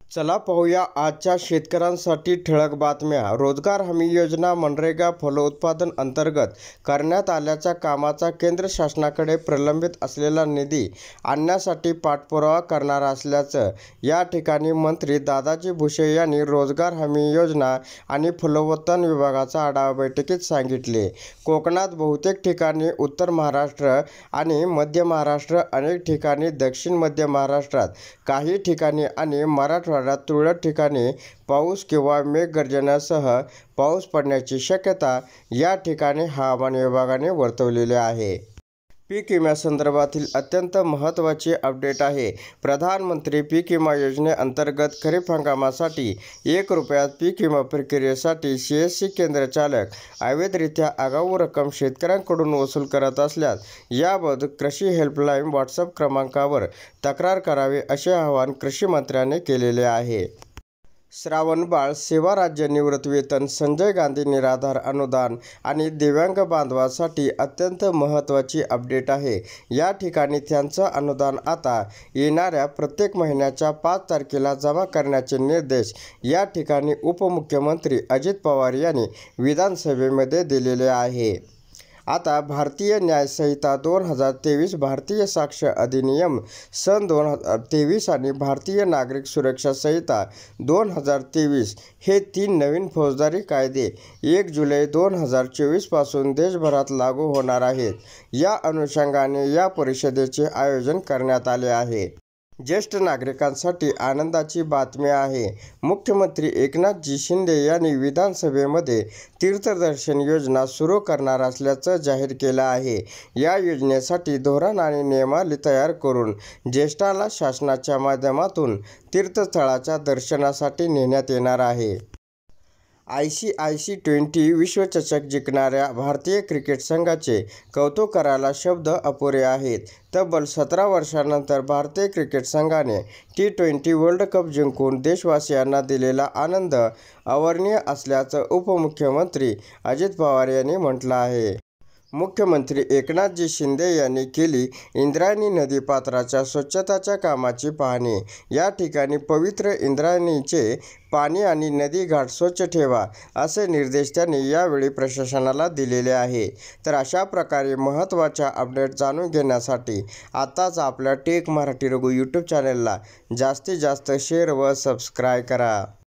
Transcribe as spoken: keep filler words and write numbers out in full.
चला पाहूया आजच्या शेतकऱ्यांसाठी ठळक बातम्या। रोजगार हमी योजना मनरेगा फलोत्पादन अंतर्गत करण्यात आलेल्या कामाचा केंद्र शासनाकडे प्रलंबित असलेला निधी आणण्यासाठी पाठपुरावा करणार असल्याचं या ठिकाणी मंत्री दादाजी भुसे यांनी रोजगार हमी योजना आणि फलोत्पादन विभागाच्या आढावा बैठकीत सांगितले। कोकणात बहुतेक ठिकाणी, उत्तर महाराष्ट्र आणि मध्य महाराष्ट्र अनेक ठिकाणी, दक्षिण मध्य महाराष्ट्रात काही ठिकाणी आणि मराठवाड्यात तुरळक ठिकाणी पाऊस किंवा मेघगर्जनेसह पाऊस पडण्याची शक्यता या ठिकाणी हवामान विभागाने वर्तवलेली आहे। पीक विम्यासंदर्भातील अत्यंत महत्त्वाची अपडेट आहे। प्रधानमंत्री पीक विमा योजनेअंतर्गत खरीप हंगामासाठी एक रुपयात पीक विमा प्रक्रियेसाठी सी एस सी केंद्र चालक अवैधरित्या आगाऊ रक्कम शेतकऱ्यांकडून वसूल करत असल्यास याबाबत कृषी हेल्पलाईन व्हॉट्सअप क्रमांकावर तक्रार करावी असे आवाहन कृषी मंत्र्यांनी केलेले आहे। श्रावणबाळ सेवा राज्य निवृत्तीवेतन, संजय गांधी निराधार अनुदान आणि दिव्यांग बांधवांसाठी अत्यंत महत्त्वाची अपडेट आहे। या ठिकाणी त्यांचं अनुदान आता येणाऱ्या प्रत्येक महिन्याच्या पाच तारखेला जमा करण्याचे निर्देश या ठिकाणी उपमुख्यमंत्री अजित पवार यांनी विधानसभेमध्ये दिलेले आहे। आता भारतीय न्याय संहिता दोन हजार तेवीस, भारतीय साक्ष अधिनियम सन दोन हजार तेवीस आणि भारतीय नागरिक सुरक्षा संहिता दोन हजार तेवीस हे तीन नवीन फौजदारी कायदे एक जुलै दोन हजार चोवीस पासून देशभरात लागू होणार आहेत। या अनुषंगाने या परिषदेचे आयोजन करण्यात आले आहे। ज्येष्ठ नागरिकांसाठी आनंदाची बातमी आहे। मुख्यमंत्री एकनाथजी शिंदे यांनी विधानसभेमध्ये तीर्थदर्शन योजना सुरू करणार असल्याचं जाहीर केलं आहे। या योजनेसाठी धोरण आणि नियमावली तयार करून ज्येष्ठांना शासनाच्या माध्यमातून तीर्थस्थळाच्या दर्शनासाठी नेण्यात येणार आहे। आय सी सी ट्वेंटी विश्वचषक जिंकणाऱ्या भारतीय क्रिकेट संघाचे कौतुक करायला शब्द अपुरे आहेत। तब्बल सतरा वर्षांनंतर भारतीय क्रिकेट संघाने टी ट्वेंटी वर्ल्ड कप जिंकून देशवासियांना दिलेला आनंद अवर्णनीय असल्याचं उपमुख्यमंत्री अजित पवार यांनी म्हटलं आहे। मुख्यमंत्री एकनाथजी शिंदे यांनी केली इंद्रायणी नदीपात्राच्या स्वच्छताच्या कामाची पाहणी। या ठिकाणी पवित्र इंद्रायणीचे पाणी आणि नदी घाट स्वच्छ ठेवा असे निर्देश त्यांनी यावेळी प्रशासनाला दिलेले आहे। तर अशा प्रकारे महत्त्वाच्या अपडेट जाणून घेण्यासाठी आताच आपल्या टेक मराठी रघु यूट्यूब चॅनलला जास्तीत जास्त शेअर व सबस्क्राईब करा।